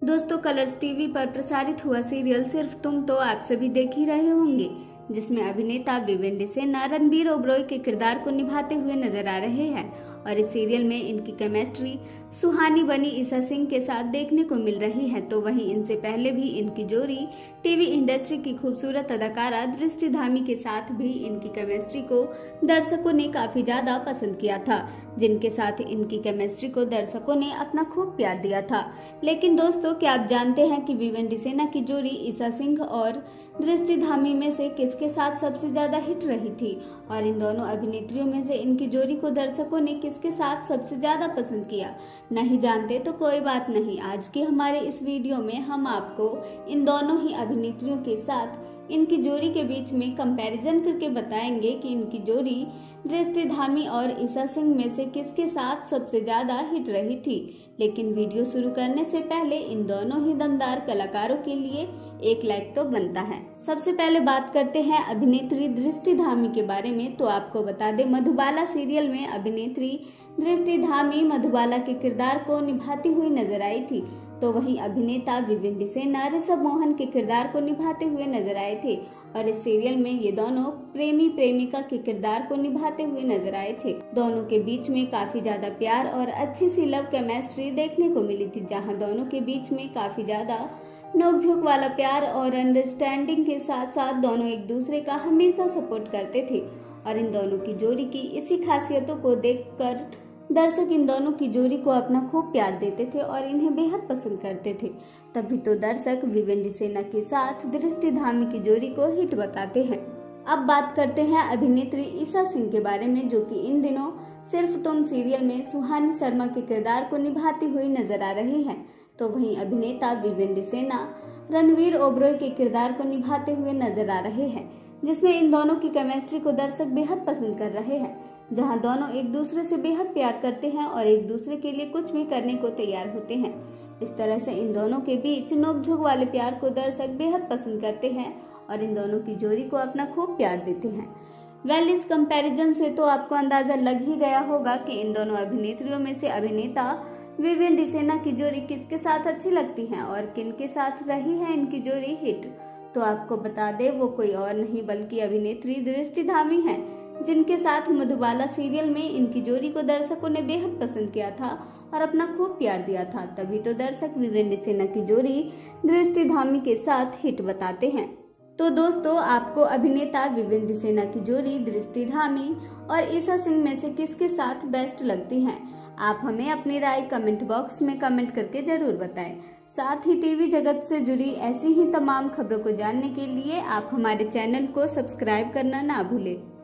दोस्तों, Colors TV पर प्रसारित हुआ सीरियल सिर्फ तुम तो आप सभी देख ही रहे होंगे, जिसमें अभिनेता विवेंद्र सेना रणबीर ओबरॉय के किरदार को निभाते हुए नजर आ रहे हैं और इस सीरियल में इनकी केमिस्ट्री सुहानी बनी ईसा सिंह के साथ देखने को मिल रही है। तो वहीं इनसे पहले भी इनकी जोड़ी टीवी इंडस्ट्री की खूबसूरत अदाकारा दृष्टि धामी के साथ भी इनकी केमिस्ट्री को दर्शकों ने काफी ज्यादा पसंद किया था, जिनके साथ इनकी केमिस्ट्री को दर्शकों ने अपना खूब प्यार दिया था। लेकिन दोस्तों, क्या आप जानते हैं कि विवेंद्र सेना की जोड़ी ईसा सिंह और दृष्टि धामी में से किसके साथ सबसे ज्यादा हिट रही थी और इन दोनों अभिनेत्रियों में से इनकी जोड़ी को दर्शकों ने किसके साथ सबसे ज्यादा पसंद किया? नहीं जानते तो कोई बात नहीं, आज के हमारे इस वीडियो में हम आपको इन दोनों ही अभिनेत्रियों के साथ इनकी जोड़ी के बीच में कंपैरिजन करके बताएंगे कि इनकी जोड़ी दृष्टि धामी और ईसा सिंह में से किसके साथ सबसे ज्यादा हिट रही थी। लेकिन वीडियो शुरू करने से पहले इन दोनों ही दमदार कलाकारों के लिए एक लाइक तो बनता है। सबसे पहले बात करते हैं अभिनेत्री दृष्टि धामी के बारे में। तो आपको बता दें, मधुबाला सीरियल में अभिनेत्री दृष्टि धामी मधुबाला के किरदार को निभाती हुई नजर आई थी। तो वहीं अभिनेता विवेंद्र सेना ऋषभ मोहन के किरदार को निभाते हुए नजर आए थे और इस सीरियल में ये दोनों प्रेमी प्रेमिका के किरदार को निभाते हुए नजर आए थे। दोनों के बीच में काफी ज्यादा प्यार और अच्छी सी लव केमिस्ट्री देखने को मिली थी, जहां दोनों के बीच में काफी ज्यादा नोक-झोंक वाला प्यार और अंडरस्टैंडिंग के साथ साथ दोनों एक दूसरे का हमेशा सपोर्ट करते थे और इन दोनों की जोड़ी की इसी खासियतों को देखकर दर्शक इन दोनों की जोड़ी को अपना खूब प्यार देते थे और इन्हें बेहद पसंद करते थे। तभी तो दर्शक विवेंद्र सेना के साथ दृष्टि धामी की जोड़ी को हिट बताते हैं। अब बात करते हैं अभिनेत्री ईसा सिंह के बारे में, जो कि इन दिनों सिर्फ तुम सीरियल में सुहानी शर्मा के किरदार को निभाती हुई नजर आ रही हैं। तो वहीं अभिनेता विवेंद्र सेना रणबीर ओबरॉय के किरदार को निभाते हुए नजर आ रहे हैं, जिसमें इन दोनों की केमिस्ट्री को दर्शक बेहद पसंद कर रहे हैं, जहां दोनों एक दूसरे से बेहद प्यार करते हैं और एक दूसरे के लिए कुछ भी करने को तैयार होते हैं। इस तरह से इन दोनों के बीच नोक-झोंक वाले प्यार को दर्शक बेहद पसंद करते हैं और इन दोनों की जोड़ी को अपना खूब प्यार देते हैं। इस कंपैरिजन से तो आपको अंदाजा लग ही गया होगा कि इन दोनों अभिनेत्रियों में से अभिनेता विवेंद्र सेना की जोड़ी किसके साथ अच्छी लगती है और किन के साथ रही है इनकी जोड़ी हिट। तो आपको बता दे, वो कोई और नहीं बल्कि अभिनेत्री दृष्टि धामी है, जिनके साथ मधुबाला सीरियल में इनकी जोड़ी को दर्शकों ने बेहद पसंद किया था और अपना खूब प्यार दिया था। तभी तो दर्शक विवेंद्र सेना की जोड़ी दृष्टि धामी के साथ हिट बताते हैं। तो दोस्तों, आपको अभिनेता विवेंद्र सेना की जोड़ी दृष्टि धामी और ईसा सिंह में से किसके साथ बेस्ट लगती है? आप हमें अपनी राय कमेंट बॉक्स में कमेंट करके जरूर बताएं। साथ ही टीवी जगत से जुड़ी ऐसी ही तमाम खबरों को जानने के लिए आप हमारे चैनल को सब्सक्राइब करना ना भूलें।